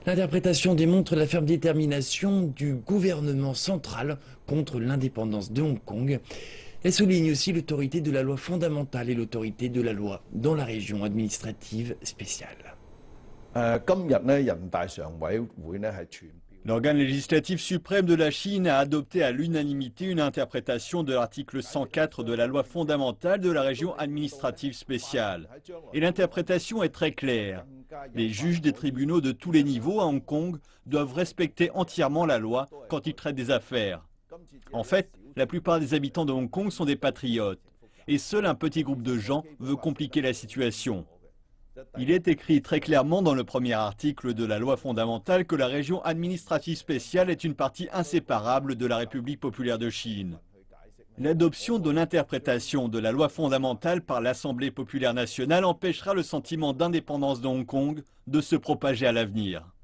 L'interprétation démontre la ferme détermination du gouvernement central contre l'indépendance de Hong Kong. Elle souligne aussi l'autorité de la loi fondamentale et l'autorité de la loi dans la région administrative spéciale. L'organe législatif suprême de la Chine a adopté à l'unanimité une interprétation de l'article 104 de la loi fondamentale de la région administrative spéciale. Et l'interprétation est très claire. Les juges des tribunaux de tous les niveaux à Hong Kong doivent respecter entièrement la loi quand ils traitent des affaires. En fait, la plupart des habitants de Hong Kong sont des patriotes. Et seul un petit groupe de gens veut compliquer la situation. Il est écrit très clairement dans le premier article de la loi fondamentale que la région administrative spéciale est une partie inséparable de la République populaire de Chine. L'adoption de l'interprétation de la loi fondamentale par l'Assemblée populaire nationale empêchera le sentiment d'indépendance de Hong Kong de se propager à l'avenir.